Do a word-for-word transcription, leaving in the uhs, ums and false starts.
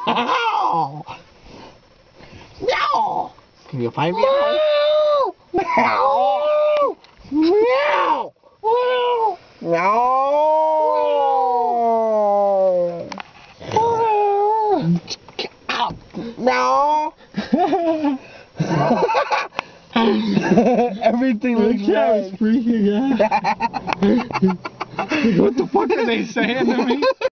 Meow! Meow! Can you find me? Meow! Meow! Meow! Meow! Get out! Meow! Everything looks right. Freaking out. What the fuck are they saying to me?